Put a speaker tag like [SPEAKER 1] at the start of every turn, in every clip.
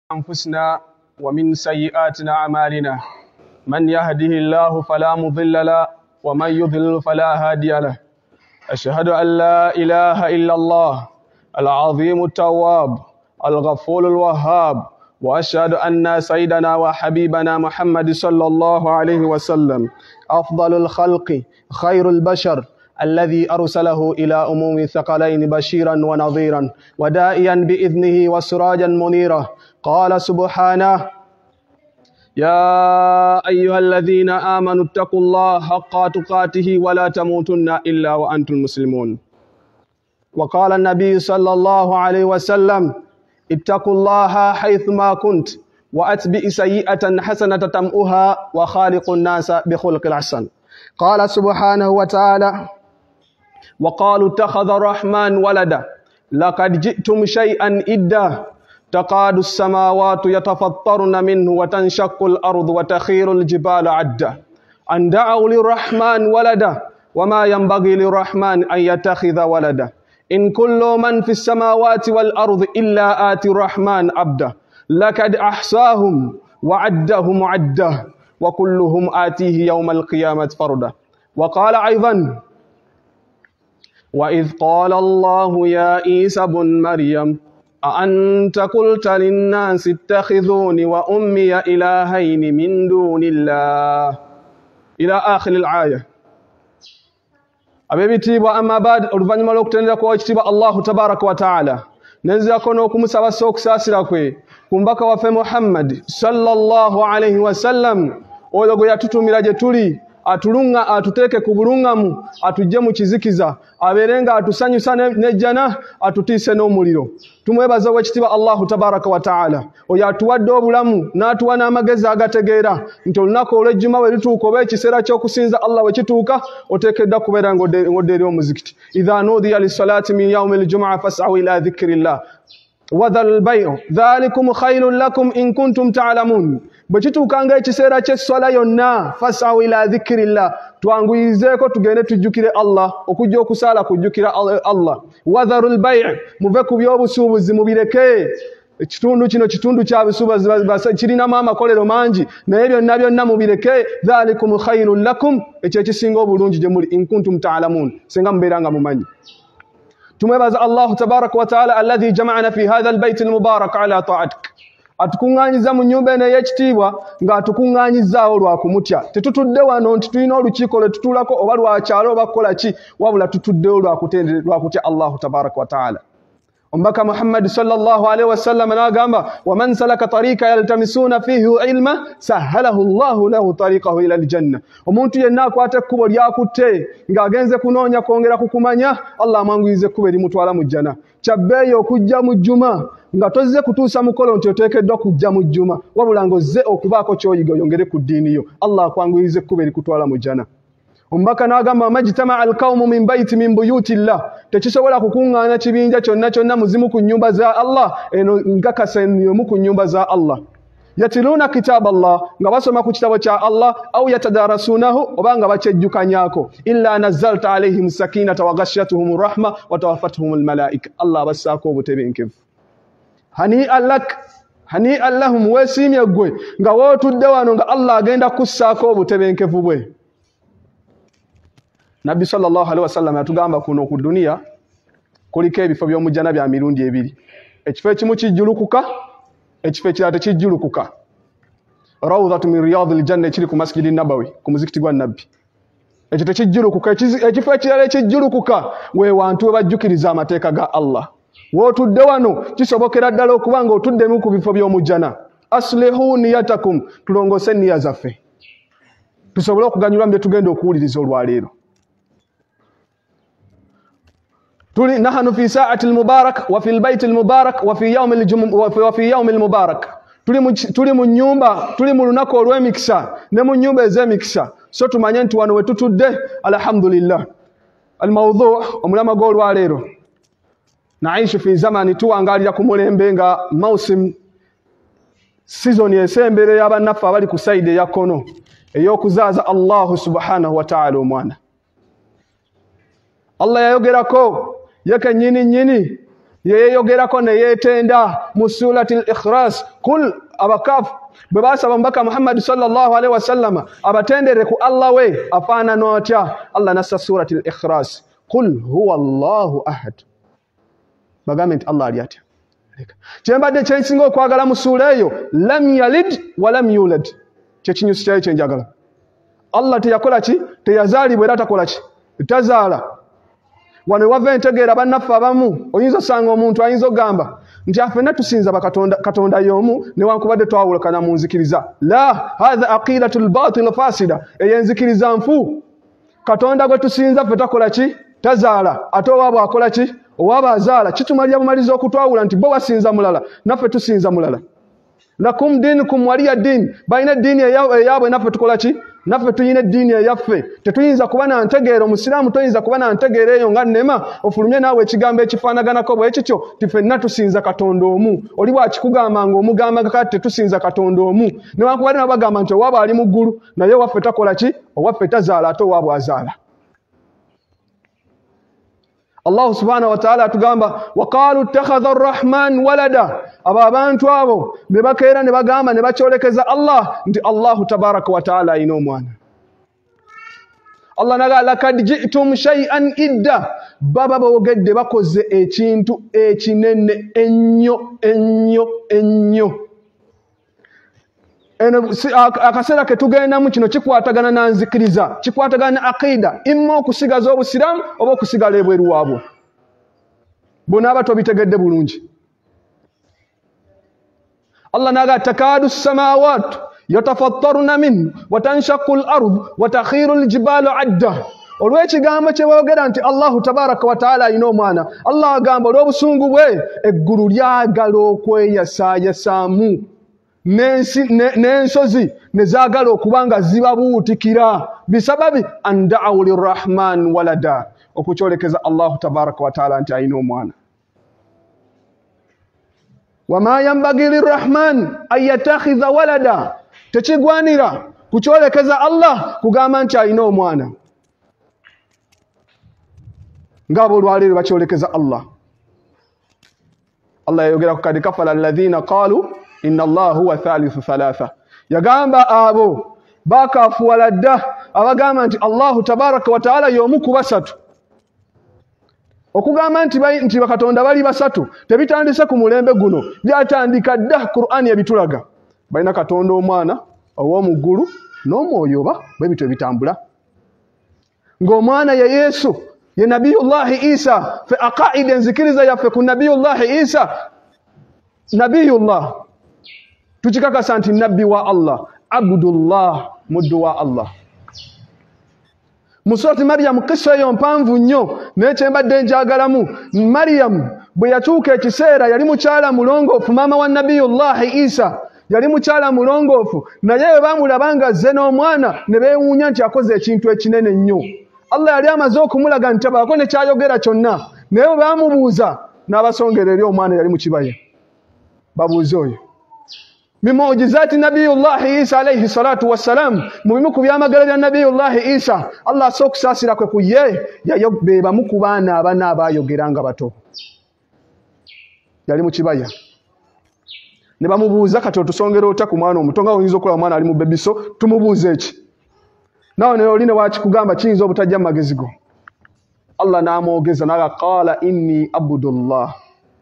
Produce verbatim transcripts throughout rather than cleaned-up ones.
[SPEAKER 1] أنفسنا ومن سيئات أعمالنا من يهده الله فلا مضل له ومن يضلل فلا هادي له. أشهد أن لا إله إلا الله العظيم التواب الغفور الوهاب، وأشهد أن سيدنا وحبيبنا محمد صلى الله عليه وسلم أفضل الخلق خير البشر الذي أرسله إلى أمم الثقلين بشيرا ونظيرا ودائيا بإذنه وسراجا منيرا. قال سبحانه: يا أيها الذين آمنوا اتقوا الله حق تقاته ولا تموتن إلا وأنتم مسلمون. وقال النبي صلى الله عليه وسلم: اتقوا الله حيثما كنت وأتبع سيئة حسنة تمؤها وخالق الناس بخلق الحسن. قال سبحانه وتعالى: وقالوا اتخذ الرحمن ولدا لقد جئتم شيئا إدا تقاد السماوات يتفطرن منه وتنشق الأرض وتخير الجبال عدا أن دعوا للرحمن ولدا وما ينبغي للرحمن أن يتخذ ولدا إن كل من في السماوات والأرض إلا آتي الرحمن عبدا لقد أحصاهم وعدهم عدا وكلهم آتيه يوم القيامة فردا. وقال أيضا: وإذ قال الله يا عيسى ابن مريم أأنت قلت للناس اتخذوني وأمي إلهين من دون الله إلى آخر الآية. abebitibwa amma bad oluvannyuma lw'okutendera kwa ekitiibwa Allahu tabaraka wa taala nenzirako n'okumusaba okusaasira kwe ku mbaka waffe Muhammad sallallahu alayhi wasallam, oyo gwe yatutumira gye tuli atulunga atuteeke ku bulungamu atujje mu kizikiza abeerenga atusanyusa nejjana atutiise n'omuliro. Tumwebaza w'ekitiibwa Allahu tabaraka wa taala oyo atuwadde obulamu n'atuwa n'amagezi agategeera nti olunaku olw'ejjuma bwe lituuka oba ekiseera ky'okusinza Allah bwe kituuka oteekeddwa kubeera ng'odde eri omuzikiti. idha nudiya lissalaati min yawmi aljumaa fas'aw ila dhikrillah wadharu lbay'u dhalikum khayrun lakum in kuntum ta'lamun. Bwe kituukanga ekiseera ky'esswala yonna fas'aw ila dhikrillah, twanguyizeeko tugende tujjukire Allah, okujja okusaala kujjukira Allah. wadharu lbay'u, muve ku by'obusuubuzi mubireke. Ekitundu kino kitundu kya busuubuzi kirinamu amakolero mangi naye byonna byonna mubireke. dhalikum khayrun lakum, ekyo ekisinga obulungi gye muli in kuntum ta'lamun, singa mubeera nga mumanyi. Tumwebaza Allahu tabaraka wa taala alladhi jama'ana fi hadha albayt almubarak ala ta'atik, atukuŋŋaanyiza mu nnyumba eno ey'ekitiibwa ng'atukuŋŋaanyizaawo lwa kumutya. Tetutudde wano nti tulina olukiiko lwe tutuulako oba lwakyalo oba kukola ki, wabula tutuddewo lwa kutya Allahu tabaraka wa taala. Omubaka Muhammad sallallahu alayhi wasallam n'agamba: waman salaka tariika yaltamisuuna fiihi ilma sahhalahu Allahu lahu tariikahu ila aljanna. Omuntu yenna akwata ekkubo lyakutte ng'agenze kunoonya kwongera kukumanya, Allah amwanguyiza ekkubo erimutwala mu jjana. Kyabbeeyi okujja mu jjuma nga tozze kutuusa mukolo nti oteekeddwa kujja mu jjuma, wabula ng'ozze okubaako ky'oyiga oyongere ku ddiini yo, Allah akwanguyiza ekkubo erikutwala mu jjana. Omubaka n'agamba: majtama alqawmu min bayti min buyutillah, tekisobola kukuŋŋaanya kibinja kyonna kyonna muzimu ku nnyumba za Allah, eno nkakasa emu ku nnyumba za Allah. Yatiluna kitab Allah, nga basoma ku kitabo kya Allah, au yatadarasunahu, oba nga bakyejjukanyaako. illa nazzalta alayhim sakinata wa ghashiyatuhum rahma wa tawaffatuhum almalaika, Allah abassaako obutebenkevu. hani alak hani allahum, weesiimye ggwe nga wootudde wano nga Allah agenda kussaako obutebenkevu bwe. Nabbi sallallahu alaihi wasallam yatugamba kuno ku dunia kuliko ebifo by'omujjana bya mirundi ebiri. Ekifo ekimu kijjulukuka, ekifo ekirala tekijjulukuka. Rawdatu min riyadil janna, ekiri ku masjidi nabawi, ku muzikiti gwa Nabbi. Ekyo tekijjulukuka. Ekifo ekirala ekijjulukuka we wantu we bajjukiriza amateeka ga Allah. Wootudde wano kisobokera ddala okuba nga otuddemu ku bifo by'omujjana. Aslihu niyatakum, tulongose nniya zaffe tusobole okuganyulwa mu bye tugenda okuwuliriza olwaleero. tuli nahnu fi sa'ati almubarak wa fi albayt almubarak wa fi yawm aljumu'a wa fi yawm almubarak, tuli tuli mu nyumba, tuli mu lunaku olw'emikisa ne mu nyumba ez'emikisa. So tumanye nti wano we tutudde alhamdulillah. Almawdhu' omulama gw'olwaleero: naishu fi zamani, tuwangalira ku mulembe nga mausim season esembere y'abannaffe abali ku saidi eya kkono ey'okuzaaza Allahu subhanahu wa ta'ala omwana. Allah yayogerako yeke nyini nyini yeyogerako ne yetenda mu surati al-Ikhlas kul abakafu bwe basaba mbaka Muhammad sallallahu alaihi wasallam abatendere ku Allah we afana notya Allah nassa surati al-Ikhlas kul huwa Allahu ahad bagambe nti Allah ali atya kyembadde kyensinga okwagala mu sura eyo lam yalid wa lam yulad kyekinyusi kyayo kyenjagala Allah teyakola ki teyazaalibwa era takola ki tazaala wano wava entegeera bannaffe abamu oyinza sanga omuntu ayinza ogamba nti afenna tusinza bakatonda katonda y'omu newankubadde twawulakana mu nzikiriza la hadha aqidatul batil fasida eyenzikiriza nfu katonda gwe tusinza ffe takola ki tazaala ate owaabwe akola ki owaaba azaala kitumalya bumaliza okutwawula nti bo basinza mulala naffe tusinza mulala lakum dinukum waliya din balina ddiini eyaabwe naffe tukola ki naffe tuyina eddiini eyaffe tetuyinza kuba na ntegeero omusiraamu toyinza kuba na ntegeero eyo nga nnema ofulumye naawe ekigambo ekifaanaganako bwe kityo ti ffenna tusinza katonda omu oli bwakikugamba nga omugamba kati tetusinza katonda omu newankubadde nabo bagamba nti owaabwe ali mu ggulu naye owaffe takola ki owaffe tazaala ate owaabwe azaala Allah subhanahu wa ta'ala atugamba waqalu ittakhadha ar-rahman walada aba abantu abo ne bakeera ne bagamba ne bakyolekeza Allah nti Allah tabaraka wa ta'ala ina omwana Allah naga lakad ji'tum shay'an idda baba boogedde bakoze ekintu ekinene ennyo ennyo ennyo eno akaseera ke tugendamu kino kikwatagana na nzikiriza kikwatagana na aqida imma okusigaza obusiramu oba okusigala ebweru waabwo bona abato bitegedde bulungi Allah naga takadu samawat yatafattaruna min wa tanshaqqu al-ard wa takhiru al-jibalu adda olw'ekigambo kye boogera nti Allahu tabaraka wa ta'ala alina omwana Allah agamba olw'obusungu bwe eggulu lyagala okweyasaayasaamu n'ensozi ne zaagala okuba nga zibabuutikira bisababi an da'aw lirrahman walada okukyolekeza Allahu tabaraka wa ta'ala nti alina omwana wama yambagi lirrahman an yattakhidha walada tekigwanira kukyolekeza Allah kugamba nti alina omwana ngabo olwaleero bakyolekeza Allah Allah yayogera ku kadi kafala alladhina qalu inna Allah huwa thalithu thalatha yagamba abo bakafuwala dda abagamba nti Allahu tabaraka wa ta'ala y'omu ku basatu okugamba nti nti bakatonda bali basatu tebitandise ku mulembe guno byatandika dda Qur'an yabitulaga balina katonda omwana ow'omu ggulu n'omwoyo oba bwe bityo bitambula ng'omwana ya Yesu ye nabiyullahi Isa fe aqaida nzikiriza yaffe ku nabiyullahi Isa nabiyullah tukikakasa nti nabbi wa Allah abdullah muddu wa Allah musurati Maryam kisa eyo mpanvu nnyo n'ekyembadde njagalamu Maryam bwe yatuuka ekiseera yali mukyala mulongoofu maama wa nabiyullahi Isa yali mukyala mulongoofu naye bwe baamulaba nga azze n'omwana ne beewuunya nti akoze ekintu ekinene nnyo Allah yali amaze okumulaga nti abaako ne kyayogera kyonna naye bwe baamubuuza n'abasongera eri omwana yali mu kibaya babuuze oyo mimujizati nabiyullahi Isa alayhi salatu wassalam mubimu ku byamagala bya nabiyullahi Isa Allah asokusaasira kwe ku ye yayobeba mu kubaana abana abayogeranga bato yali mu kibaya ne bamubuuza kati otusongera ota ku mwana omuto nga oyinza okulaba omwana ali mu bebiso tumubuuze eki nawe ne oline wakikugamba kiyinza obutajja mu magezi go Allah n'amwogeza naga qala inni abdullah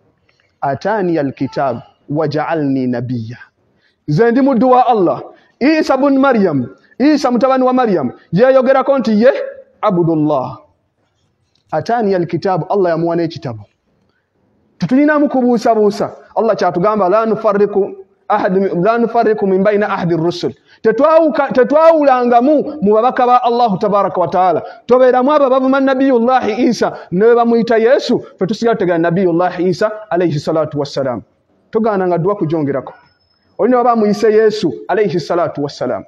[SPEAKER 1] atani alkitab waja'alni nabiyya nze ndi muddu wa Allah Isa bun Maryam Isa mutabani wa Maryam yeyogerako nti ye abdullah atani alkitab Allah yamuwa n'ekitabo tutulinamu kubuusabuusa Allah kyatugamba la nufarriku ahad la nufarriku min bayna ahadi ar-rusul tetwawuka tetwawulangamu mu babaka ba Allah tabaraka wa taala tobeeramu abo bavuma nabiyullahi Isa ne bamuyita Yesu fe tusigala tegana nabiyullahi Isa alayhi salatu wassalam tugana nga dua kujongerako olina baba muyise Yesu alayhi salatu wassalam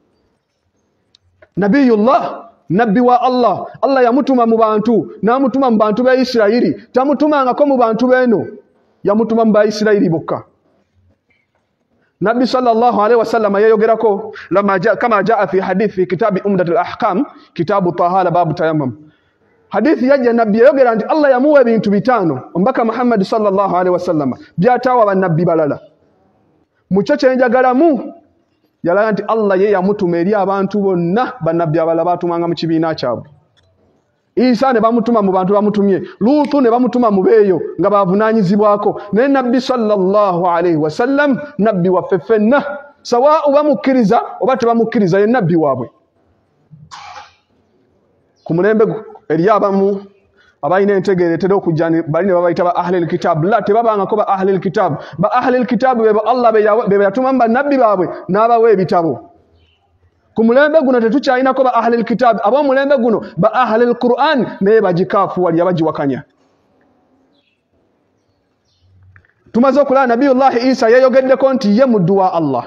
[SPEAKER 1] nabiyullah nabbi wa Allah Allah yamutuma mu bantu namutuma mu bantu ba Isiraili tamutuma ngako mu bantu beno yamutuma mu ba Isiraili bokka Nabi sallallahu alaihi wasallam yayogerako lama ja, kama jaa fi hadith fi kitabi umdat al-ahkam kitabu tahara babu tayammum hadithi yajja nabbi yayogera nti Allah yamuwa ebintu bitano omubaka Muhammad sallallahu alaihi wasallam byatawa bannabbi balala mucho kyenjagalamu yalaga nti Allah ye yamutuma eri abantu bonna bannabbi abalala batumanga mu kibiina kyabwe. Isa ne bamutuma mu bantu bamutumye, Lutu ne bamutuma mu beeyo nga bavunanyizibwako, naye nabbi sallallahu alaihi wasallam nabbi waffe ffenna sawa oba mukkiriza oba tebamukkiriza ye nabbi waabwe. Ku mulembe eri abamu abalina entegeeretera okujja bali ne babayita ba ahlil kitab, la tebabangako ba ahlil kitab. Ba ahlil kitab bebo Allah be yatuma mu bannabbi baabwe n'abawa ebitabo. Ku mulembe guno tetukyayinako ba ahlil kitab, ab'omulembe guno ba ahlil Qur'an naye bagikaafu wali abagiwakanya. Tumaze okulaba Nabiyullahi Isa yeyogeddeko nti ye muddu wa Allah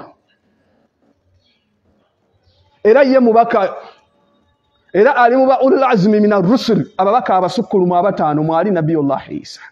[SPEAKER 1] era ye mubaka era ali mu ba ulul azmi min ar-rusul, ababaka abasukkulumu abataano mwali Nabiyullahi Isa.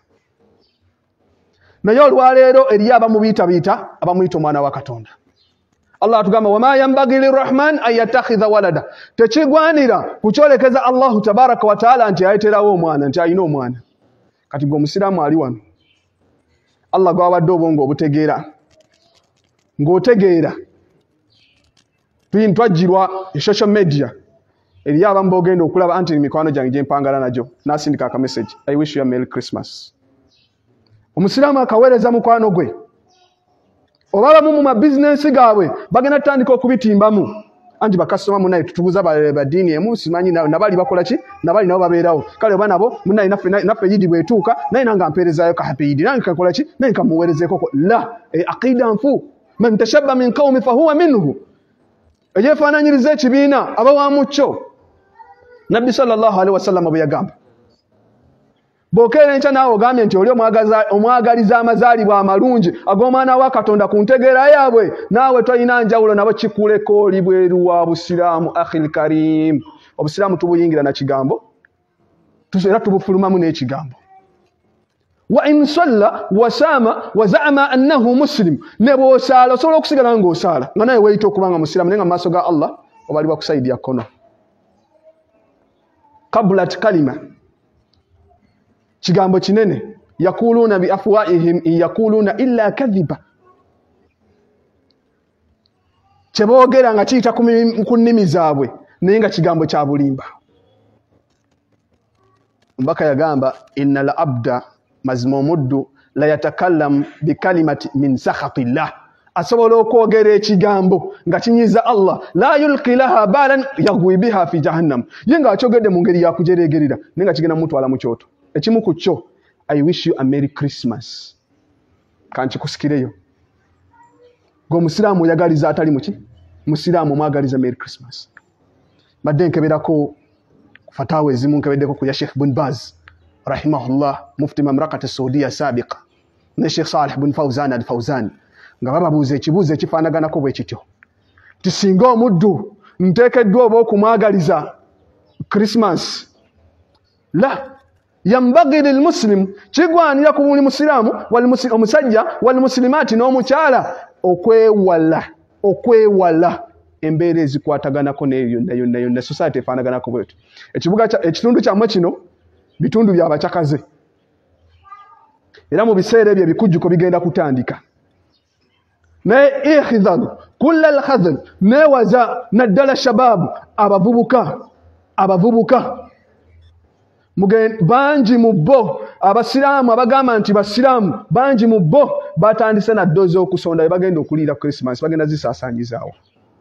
[SPEAKER 1] Naye olwaleero eriyo abamubiitabiita abamuyita omwana wa Katonda. Allah atugamba wama yambagi lirrahman an yattakhidha walada, tekigwanira kukyolekeza Allahu tabaraka wa taala nti ayeterawo omwana, nti ayina omwana. Kati gwe omusiraamu ali wano Allah gwawadde obwongo obutegeera ng'otegeera tuyini twajjirwa e social media eriyo abamu boogenda okulaba anti mikwano gyange gye mpangala nagyo n'asindika aka message, I wish you a Merry Christmas. Omusiraamu akaweereza mukwano gwe oba abamu mu mabizinensi gaabwe bagenda tutandika okubitimbamu anti bakasitoma munaye tutubuza baddiini emu simanyi nabali bakola ki nabali nabo babeerawo kale oba nabo munaye naffe yidi bwetuuka naye nange mpeerezaayo ka happy yidi nange kakola ki naye nkamuweerezeeko la aqida nfu man tashabba min qaumi fahuwa minhu eyefaananyiriza ekibiina aba wa mucyo. Nabbi sallallahu alaihi wasallam bwe yagamba bokeera enkya naawe ogambye nti oli omwagaliza amazaalibwa amalungi ag'omwana wa Katonda ku ntegeera yaabwe naawe tolina njawulo nabo kikuleko oli bweru wa busiraamu. Akhil karim, obusiraamu tubuyingira na kigambo era tubufulumamu n'ekigambo. Wa in salla wa saama wa za'ama annahu muslim, ne bw'osaala osobola okusigala ng'osaala nga naye weeyita okubanga musiraamu naye nga mu maaso ga Allah obalibwa kusaidia kkono. Kabulat kalima, kigambo kinene. Yakuluna bi afwaihim in yakuluna illa kadhiba, kyeboogera nga kiyita ku nnimi zaabwe naye nga kigambo kya bulimba. Mbaka yagamba innal abda mazmumuddu la yatakallam bi kalimati min sakhatillah, asobola okwogera ekigambo nga kinyiza Allah, la yulqi laha balan yagwi biha fi jahannam, ye nga akyogedde mu ngeri yakujeregerera naye nga kigenda mutwala mu kyoto. Ekimu ku kyo, I wish you a Merry Christmas, kankikusikireyo. Gwe omusiraamu oyagaliza atali muki musiraamu omwagaliza Merry Christmas. Badde nkeberako fatawa ezimu, nkebeddeko ku ya Sheikh Ibn Baz rahimahullah, mufti mamlakati Saudiya sabiqa, ne Sheikh Salih ibn Fawzan al-Fawzan, nga bababuuza ekibuuzo ekifaanaganako bwe kityo ti singa omuddu nteekeddwa oba okumwagaliza Christmas, la yambagi lilmuslim, kigwanira ku buli musiraamu omusajja walmuslimaati n'omukyala okwewala okwewala embeera ezikwataganako neyo yonna yonna yonna society efaanaganako bwetyo. Ekibuga ekitundu kyammwe kino bitundu by'abakyakaze era mu biseera ebyo ebikujjuko bigenda kutandika. Naye ikhidharu kulla alkhadhar, newaza naddala shababu, abavubuka abavubuka bangi mu bo abasiraamu abagamba nti basiraamu bangi mu bo batandise na ddoozi okusonda bye bagenda okuliira Christmas, bagenda zisaasaanyizaawo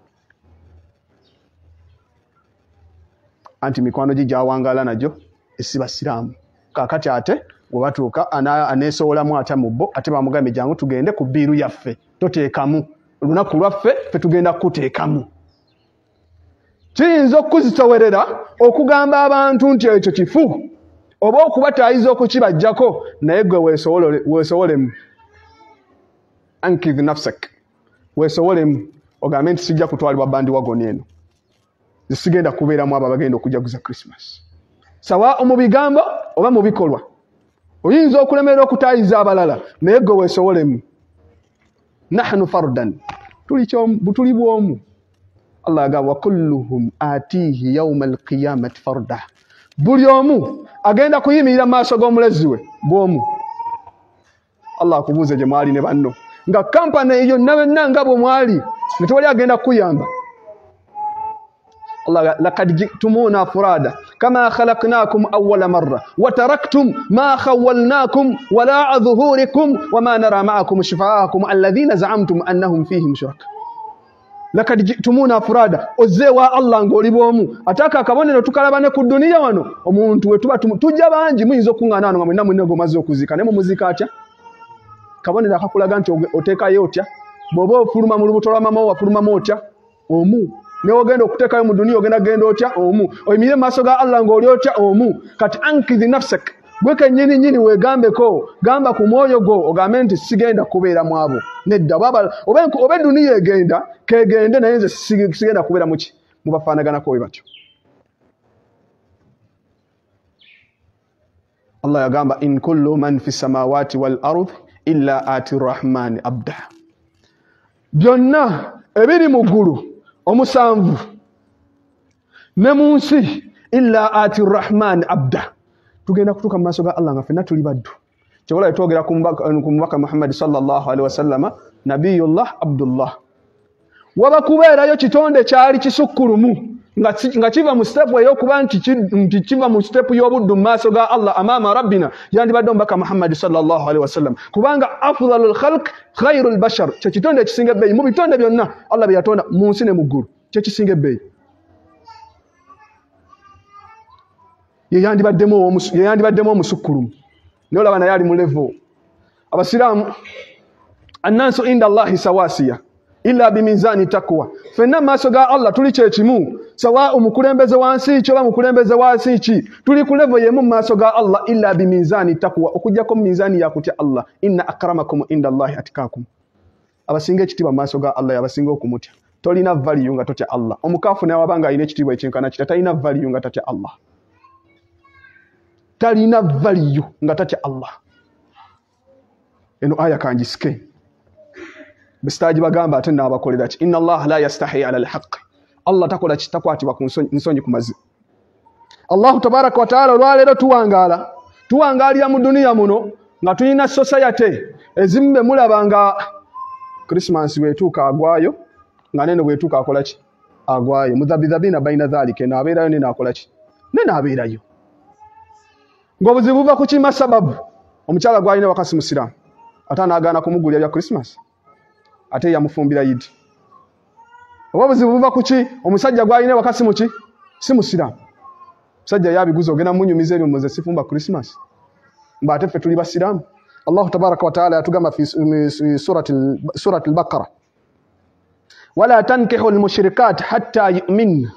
[SPEAKER 1] anti mikwano gijawangala nagyo esi basiraamu. Kaakati ate bwe batuuka aneesowolamu atya mu bo ate bamugambe jangu tugende ku bbiiru yaffe, toteekamu olunaku lwaffe ffe tugenda kuteekamu. Kiyinza okuzitowerera okugamba abantu nti ekyo kifu oba okubataayiza okukibajjako, naye gwe weesobole ankidh nafsak, weesobole ogambe nti sijja kutwalibwa bandi wagoni eno, zisigenda kubeeramu abo abagenda okujaguza Christmas. Sawa mu bigambo oba mu bikolwa oyinza okulemerera okutaayiza abalala, naye gwe weesobolemu. Nahnu fardan, tuli bwomu. Allah agamba wa kulluhum atihi yawma alqiyamati farda, buli omu agenda kuyimirira mu maaso g'omulezi we bw'omu. Allah akubuuze gye mwali ne banno nga kampani eyo nabonna nga bwe mwali nga tewali agenda kuyamba. Allah laqad ji'tumuna furada kama khalaqnakum awwala marra wa taraktum ma khawwalnakum wala dhuhurikum wama nara ma'akum shufa'akum alladhina za'amtum annahum fihim shuraka. Laqad ji'tumuna furada ozewa Allah ngoli bwomu ataka akabonero tukalabane ku dunia wano omuntu we tuba tujja bangi muyinza okungana ano nga mwenna mwenna gomaze okuzika ne mu muzika atya kabonero akakulaga nti oteekayo otya bw'oba ofuluma mu lubuto lwa mama wafuluma otya omu ne ogenda okuteekayo mu dunia ogenda genda otya omu oyimire mu maaso ga Allah ng'oli otya omu. Kati ankidhi nafsak gwe kennyini nnyini weegambeko gamba ku mwoyo gwo ogambe nti sigenda kubeera mu abo nedda oba dunia egenda kegende naye nze sigenda kubeera muki mu bafaanaganako we batyo. Allah yagamba in kullu man fi samawati wal ardh illa ati rahmani abda. Byonna ebiri mu ggulu omusanvu ne mu nsi illa ati rahmani abda tugenda kutuuka mu maaso ga Allah nga ffenna tuli baddu. Kyobola twogera ku mubaka Muhammad sallallahu alaihi wasallam nabiyullah Abdullah. Waba kubeerayo kitonde kyali kisukkulumu nga nga kiva mu step ey'okuba nti nti kiva mu step y'obuddu mu maaso ga Allah amama rabbina yandibadde omubaka Muhammad sallallahu alaihi wasallam kubanga afdalul khalq khairul bashar kye kitonde ekisinga ebbeeyi mu bitonde byonna Allah bye yatonda mu nsi ne mu ggulu kye kisinga ebbeeyi. Ye yandibaddemu ye yandibaddemu omusukkulumu naye olaba naye ali mu level. Abasiraamu annansu inda Allahi sawasiya illa bimizani takwa fenna maaso ga Allah tuli kyekimu sawa omukulembeze wansi kyo ba mukulembeze wansi ki tuli ku level yemu maaso ga Allah illa bimizani takwa okujjako mizani ya kutya Allah inna akramakum inda Allahi atikakum. Abasinga ekitiibwa maaso ga Allah abasinga okumutya tolina value nga totya Allah. Omukafu naye wabanga alina ekitiibwa ekyenkana kita talina value nga tatya Allah talina value nga tatya Allah. Eno aya kanjisike bistaji bagamba ate n'abakolera ki inna Allah la yastahi ala alhaq. Allah takola kitakwatibwa ku nsonyi ku mazi. Allah tabaraka wa taala olwaleero tuwangaala tuwangaalira mu dunia muno nga tulina society ezimbe mulabanga Christmas wetuuka agwayo nga nene wetuuka akola ki agwayo mudhabidhabina baina dhalika naabeerayo nene akola ki nene abeerayo ng'obuzibu buva ku kima sababu omukyala gwalina wakasi musiraamu ate anaagaana kumugulira bya Christmas ate yamufumbira yidi. Oba obuzibu buva ku ki omusajja gwalina wakasi muki si musiraamu musajja yabiguza ogenda munyumiza ebyo muze sifumba Christmas mba ate ffe tuli basiraamu. Allah tabaraka wa taala yatugamba fi surati surati al-Baqara wala tankihu al-mushrikat hatta yu'min.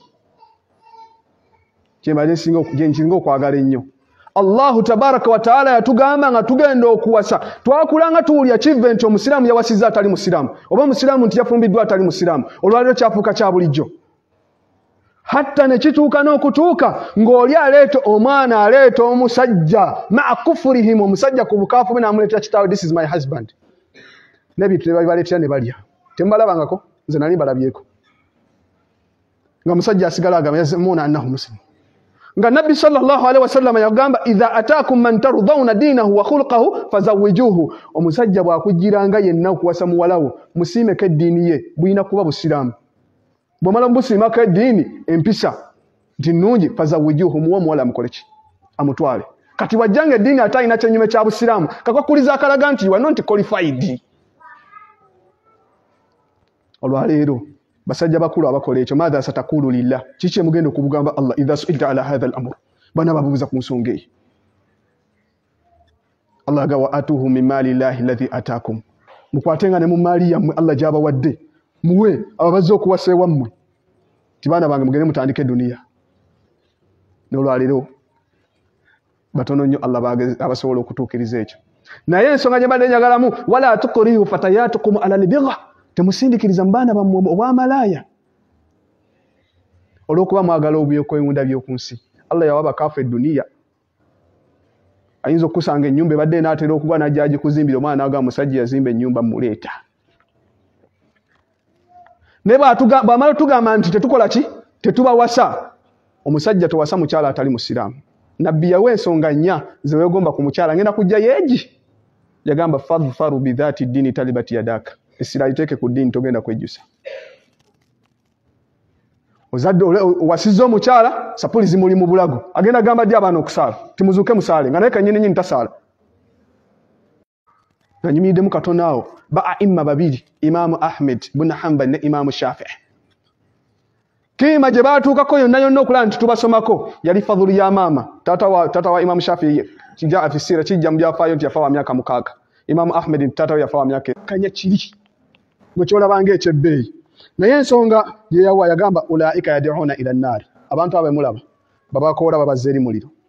[SPEAKER 1] Kyemale singo jenjingo okwagala ennyo. Allah tabaraka wa taala yatugamba nga tugenda okuwasa twakulanga tuwulya kive nti omusiraamu yawasiza atali musiraamu oba musiraamu nti yafumbiddwa atali musiraamu olwaliro kyafuuka kya bulijjo. Hatta ne kituuka n'okutuuka ng'oli aleeta omwana aleeta omusajja maa kufurihim omusajja ku bukaafu bwe n'amuleetera kitaawe this is my husband n'ebintu ne babibaleetera ne balya tembalabangako nze nali mbalabyeko nga musajja asigala agamba yazimuna annahu muslim. Nga Nabi sallallahu alaihi wasallam yagamba idha ataakum man tardawna dinahu wa khulquhu fazawijuhu. Omusajja bwakujiranga yenna okuwasa muwalawo musiimeko eddiini ye buyina kuba busiraamu. Bw'omala mubusiimako eddiini empisa nti nnungi fazawijuhu muwa muwala amukoleki amutwale. Kati wajjanga eddiini ate alina kyenyume kya busiraamu kakwakuliza akalaga nti you are not qualified. Olwaleero basajja bakulu abakola ekyo madha satakulu lillah kiki mugenda okubugamba Allah idha su'ilta ala hadha al-amr bana babuuza ku nsonga eyo. Allah gawa atuhu min mali llahi alladhi ataakum mukwatenga ne mu mali yammwe Allah gyabawadde muwe ababaze okuwasa ewammwe tibana bange mugende mutandike dunia. N'olwaleero batono nnyo Allah bageze abasobola okutuukiriza ekyo. Naye ensonga gye mbadde njagalamu wala tukrihu fatayatukum ala al-bigha temusindikiriza mbaana bammwe obwamalaya olw'okuba mwagala obyokwewunda by'oku nsi. Allah yawa bakaafu eddunia ayinza okusanga ennyumba ebadde n'atera okugwa n'ajja agikuzimbira omwana n'agamba musajja yazimba ennyumba muleeta. Ne bw'amala tugamba nti tetukola ki tetubawasa omusajja tewasa mukyala atali musiraamu nabbi yawe ensonga nnya ze weegomba ku mukyala ngenda kujja yeegi yagamba fadhfaru bidhati dini talibati yadaka essira liteeke ku ddiini togenda kwejjusa ozadde wasiza omukyala sapuli zimuli mu bulago agenda gamba ddi abaana okusaala timuzuuke musaale nga naye kanyini nyini tasaala nanyumiriddemu katono awo ba aimma babiri Imaamu Ahmed bun Hanbal ne Imaamu Shafii kiima gye baatuukako yonna yonna okulaba nti tubasomako yali Fadhulu ya maama taata wa, taata wa Imaamu Shafii kijja afisira kijja mu byafaayo nti yafa wa myaka mukaaga Imaamu Ahmed taata we yafa wa myaka kanya kiri gwe kyolabanga ekyebbeeyi naye ensonga gye yawa yagamba ulaika yad'una ila nnaari abantu abo mulaba babakoola babazza eri muliro